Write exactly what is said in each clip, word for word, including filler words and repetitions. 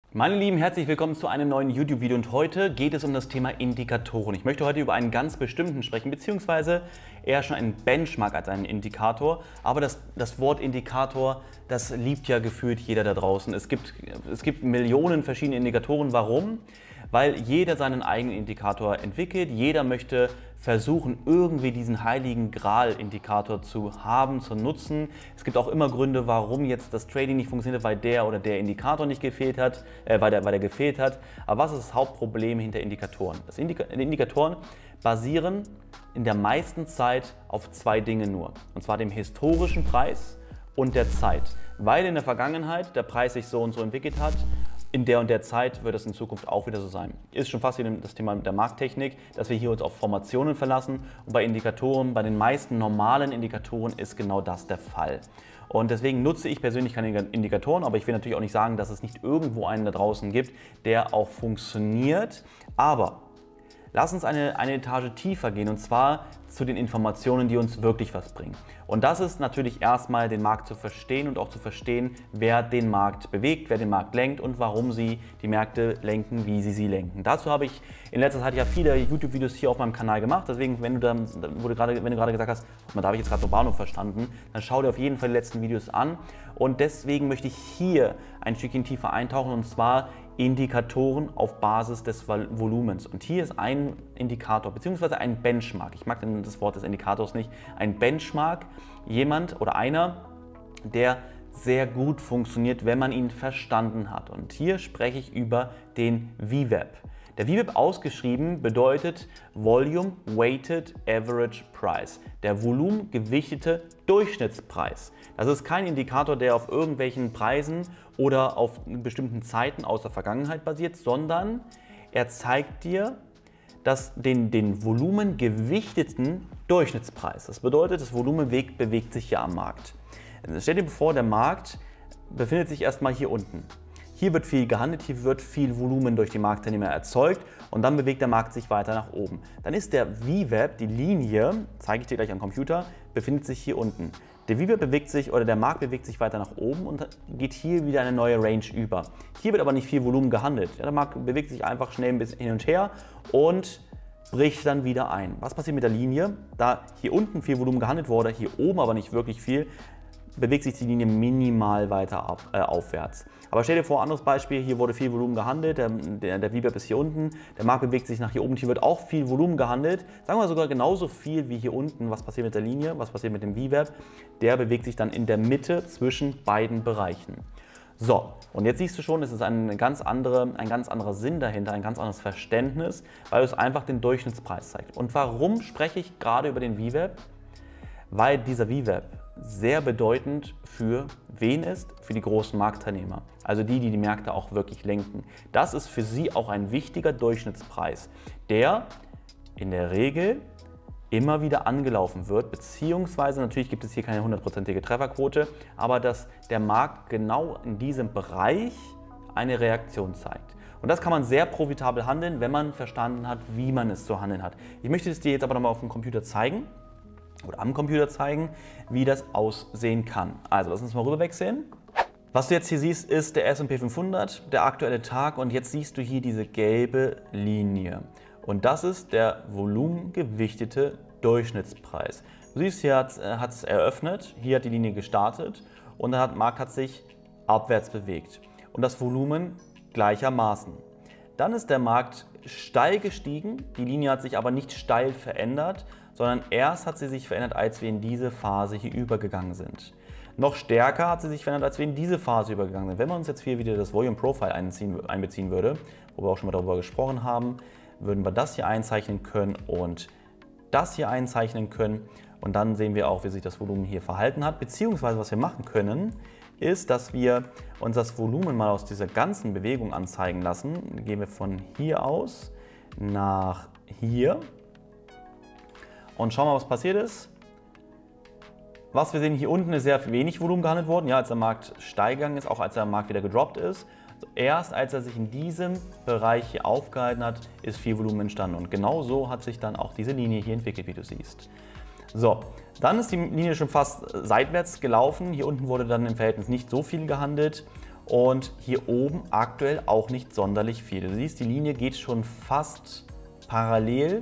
Meine Lieben, herzlich willkommen zu einem neuen YouTube-Video und heute geht es um das Thema Indikatoren. Ich möchte heute über einen ganz bestimmten sprechen, beziehungsweise eher schon einen Benchmark als einen Indikator. Aber das, das Wort Indikator, das liebt ja gefühlt jeder da draußen. Es gibt, es gibt Millionen verschiedene Indikatoren. Warum? Weil jeder seinen eigenen Indikator entwickelt. Jeder möchte versuchen, irgendwie diesen heiligen Gral-Indikator zu haben, zu nutzen. Es gibt auch immer Gründe, warum jetzt das Trading nicht funktioniert, weil der oder der Indikator nicht gefehlt hat, äh, weil, der, weil der gefehlt hat. Aber was ist das Hauptproblem hinter Indikatoren? Das Indika Indikatoren basieren in der meisten Zeit auf zwei Dinge nur. Und zwar dem historischen Preis und der Zeit. Weil in der Vergangenheit der Preis sich so und so entwickelt hat, in der und der Zeit wird es in Zukunft auch wieder so sein. Ist schon fast wieder das Thema der Markttechnik, dass wir hier uns auf Formationen verlassen. Und bei Indikatoren, bei den meisten normalen Indikatoren ist genau das der Fall. Und deswegen nutze ich persönlich keine Indikatoren, aber ich will natürlich auch nicht sagen, dass es nicht irgendwo einen da draußen gibt, der auch funktioniert. Aber lass uns eine, eine Etage tiefer gehen, und zwar zu den Informationen, die uns wirklich was bringen. Und das ist natürlich erstmal, den Markt zu verstehen und auch zu verstehen, wer den Markt bewegt, wer den Markt lenkt und warum sie die Märkte lenken, wie sie sie lenken. Dazu habe ich in letzter Zeit ja viele YouTube-Videos hier auf meinem Kanal gemacht. Deswegen, wenn du, dann, wo du gerade, wenn du gerade gesagt hast, man, da habe ich jetzt gerade nur Bahnhof verstanden, dann schau dir auf jeden Fall die letzten Videos an. Und deswegen möchte ich hier ein Stückchen tiefer eintauchen, und zwar Indikatoren auf Basis des Volumens. Und hier ist ein Indikator bzw. ein Benchmark. Ich mag das Wort des Indikators nicht. Ein Benchmark, jemand oder einer, der sehr gut funktioniert, wenn man ihn verstanden hat. Und hier spreche ich über den V WAP. Der V WAP ausgeschrieben bedeutet Volume Weighted Average Price, der volumengewichtete Durchschnittspreis. Das ist kein Indikator, der auf irgendwelchen Preisen oder auf bestimmten Zeiten aus der Vergangenheit basiert, sondern er zeigt dir dass den, den volumengewichteten Durchschnittspreis. Das bedeutet, das Volumen bewegt, bewegt sich ja am Markt. Stell dir vor, der Markt befindet sich erstmal hier unten. Hier wird viel gehandelt, hier wird viel Volumen durch die Marktteilnehmer erzeugt und dann bewegt der Markt sich weiter nach oben. Dann ist der V WAP, die Linie, zeige ich dir gleich am Computer, befindet sich hier unten. Der V WAP bewegt sich oder der Markt bewegt sich weiter nach oben und geht hier wieder eine neue Range über. Hier wird aber nicht viel Volumen gehandelt. Ja, der Markt bewegt sich einfach schnell ein bisschen hin und her und bricht dann wieder ein. Was passiert mit der Linie? Da hier unten viel Volumen gehandelt wurde, hier oben aber nicht wirklich viel, bewegt sich die Linie minimal weiter ab, äh, aufwärts. Aber stell dir vor, anderes Beispiel, hier wurde viel Volumen gehandelt, der, der, der V WAP ist hier unten, der Markt bewegt sich nach hier oben, hier wird auch viel Volumen gehandelt, sagen wir sogar genauso viel wie hier unten. Was passiert mit der Linie, was passiert mit dem V WAP? Der bewegt sich dann in der Mitte zwischen beiden Bereichen. So, und jetzt siehst du schon, es ist ein ganz, andere, ein ganz anderer Sinn dahinter, ein ganz anderes Verständnis, weil es einfach den Durchschnittspreis zeigt. Und warum spreche ich gerade über den V WAP? Weil dieser V WAP sehr bedeutend für wen ist? Für die großen Marktteilnehmer, also die, die die Märkte auch wirklich lenken. Das ist für sie auch ein wichtiger Durchschnittspreis, der in der Regel immer wieder angelaufen wird, beziehungsweise natürlich gibt es hier keine hundertprozentige Trefferquote, aber dass der Markt genau in diesem Bereich eine Reaktion zeigt. Und das kann man sehr profitabel handeln, wenn man verstanden hat, wie man es zu handeln hat. Ich möchte es dir jetzt aber nochmal auf dem Computer zeigen, oder am Computer zeigen, wie das aussehen kann. Also lass uns mal rüber wechseln. Was du jetzt hier siehst, ist der S und P fünfhundert, der aktuelle Tag, und jetzt siehst du hier diese gelbe Linie. Und das ist der volumengewichtete Durchschnittspreis. Du siehst, hier hat es eröffnet, hier hat die Linie gestartet und der Markt hat sich abwärts bewegt. Und das Volumen gleichermaßen. Dann ist der Markt steil gestiegen, die Linie hat sich aber nicht steil verändert, sondern erst hat sie sich verändert, als wir in diese Phase hier übergegangen sind. Noch stärker hat sie sich verändert, als wir in diese Phase übergegangen sind. Wenn wir uns jetzt hier wieder das Volume Profile einziehen, einbeziehen würde, wo wir auch schon mal darüber gesprochen haben, würden wir das hier einzeichnen können und das hier einzeichnen können. Und dann sehen wir auch, wie sich das Volumen hier verhalten hat. Beziehungsweise was wir machen können, ist, dass wir uns das Volumen mal aus dieser ganzen Bewegung anzeigen lassen. Dann gehen wir von hier aus nach hier. Und schauen wir mal, was passiert ist. Was wir sehen, hier unten ist sehr wenig Volumen gehandelt worden, ja, als der Markt steil gegangen ist, auch als der Markt wieder gedroppt ist. Also erst als er sich in diesem Bereich hier aufgehalten hat, ist viel Volumen entstanden. Und genau so hat sich dann auch diese Linie hier entwickelt, wie du siehst. So, dann ist die Linie schon fast seitwärts gelaufen. Hier unten wurde dann im Verhältnis nicht so viel gehandelt. Und hier oben aktuell auch nicht sonderlich viel. Du siehst, die Linie geht schon fast parallel.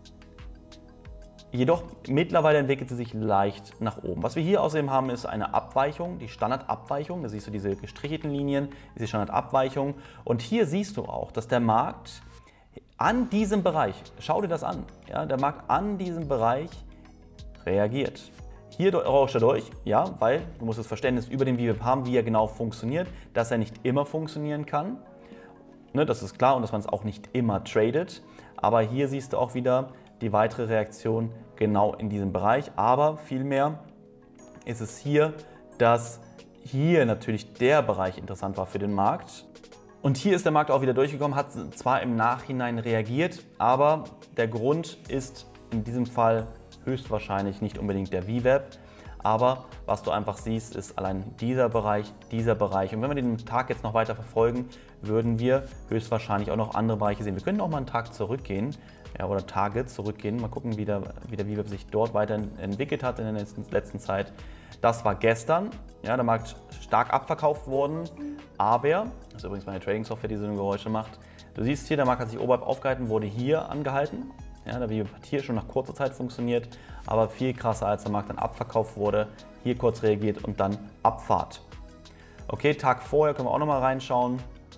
Jedoch mittlerweile entwickelt sie sich leicht nach oben. Was wir hier außerdem haben, ist eine Abweichung, die Standardabweichung. Da siehst du diese gestrichelten Linien, diese Standardabweichung. Und hier siehst du auch, dass der Markt an diesem Bereich, schau dir das an, ja, der Markt an diesem Bereich reagiert. Hier rauscht er durch, ja, weil du musst das Verständnis über den V WAP haben, wie er genau funktioniert, dass er nicht immer funktionieren kann. Ne, das ist klar und dass man es auch nicht immer tradet. Aber hier siehst du auch wieder die weitere Reaktion genau in diesem Bereich. Aber vielmehr ist es hier, dass hier natürlich der Bereich interessant war für den Markt. Und hier ist der Markt auch wieder durchgekommen, hat zwar im Nachhinein reagiert, aber der Grund ist in diesem Fall höchstwahrscheinlich nicht unbedingt der V WAP. Aber was du einfach siehst, ist allein dieser Bereich, dieser Bereich. Und wenn wir den Tag jetzt noch weiter verfolgen, würden wir höchstwahrscheinlich auch noch andere Bereiche sehen. Wir können auch mal einen Tag zurückgehen, ja, oder Tage zurückgehen. Mal gucken, wie der, wie der V WAP sich dort weiterentwickelt hat in der letzten, letzten Zeit. Das war gestern. Ja, der Markt stark abverkauft worden. Aber, das ist übrigens meine Trading-Software, die so eine Geräusche macht. Du siehst hier, der Markt hat sich oberhalb aufgehalten, wurde hier angehalten. Ja, der V WAP hat hier schon nach kurzer Zeit funktioniert, aber viel krasser, als der Markt dann abverkauft wurde. Hier kurz reagiert und dann Abfahrt. Okay, Tag vorher können wir auch noch mal reinschauen.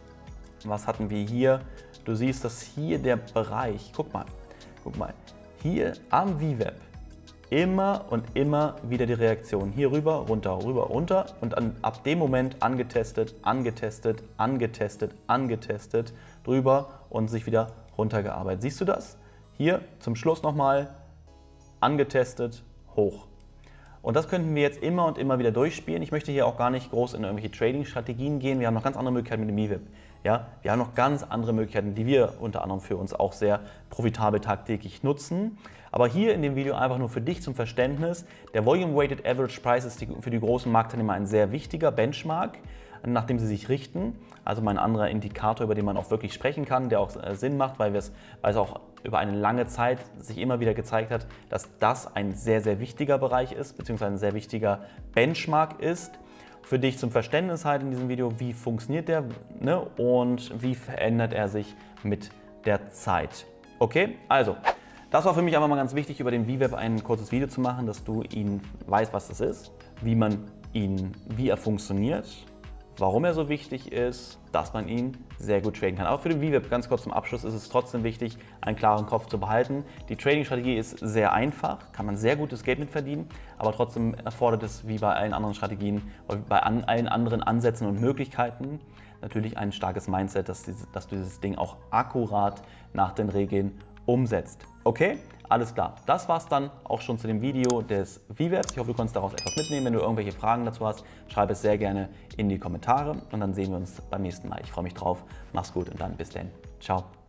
Was hatten wir hier? Du siehst, dass hier der Bereich, guck mal, guck mal, hier am V WAP immer und immer wieder die Reaktion. Hier rüber, runter, rüber, runter und an, ab dem Moment angetestet, angetestet, angetestet, angetestet, drüber und sich wieder runtergearbeitet. Siehst du das? Hier zum Schluss nochmal angetestet, hoch. Und das könnten wir jetzt immer und immer wieder durchspielen. Ich möchte hier auch gar nicht groß in irgendwelche Trading-Strategien gehen. Wir haben noch ganz andere Möglichkeiten mit dem V WAP. Ja, wir haben noch ganz andere Möglichkeiten, die wir unter anderem für uns auch sehr profitabel tagtäglich nutzen. Aber hier in dem Video einfach nur für dich zum Verständnis, der Volume Weighted Average Price ist für die großen Marktteilnehmer ein sehr wichtiger Benchmark, nach dem sie sich richten. Also mein anderer Indikator, über den man auch wirklich sprechen kann, der auch Sinn macht, weil, wir es, weil es auch über eine lange Zeit sich immer wieder gezeigt hat, dass das ein sehr, sehr wichtiger Bereich ist, beziehungsweise ein sehr wichtiger Benchmark ist. Für dich zum Verständnis halt in diesem Video, wie funktioniert der, ne, und wie verändert er sich mit der Zeit. Okay, also das war für mich einfach mal ganz wichtig, über den V WAP ein kurzes Video zu machen, dass du ihn weißt, was das ist, wie man ihn, wie er funktioniert, warum er so wichtig ist, dass man ihn sehr gut traden kann. Auch für den V WAP, ganz kurz zum Abschluss, ist es trotzdem wichtig, einen klaren Kopf zu behalten. Die Trading-Strategie ist sehr einfach, kann man sehr gutes Geld mit verdienen, aber trotzdem erfordert es, wie bei allen anderen Strategien, bei allen anderen Ansätzen und Möglichkeiten, natürlich ein starkes Mindset, dass, diese, dass du dieses Ding auch akkurat nach den Regeln umsetzt. Okay? Alles klar. Das war es dann auch schon zu dem Video des V WAPs. Ich hoffe, du konntest daraus etwas mitnehmen. Wenn du irgendwelche Fragen dazu hast, schreib es sehr gerne in die Kommentare und dann sehen wir uns beim nächsten Mal. Ich freue mich drauf. Mach's gut und dann bis dann. Ciao.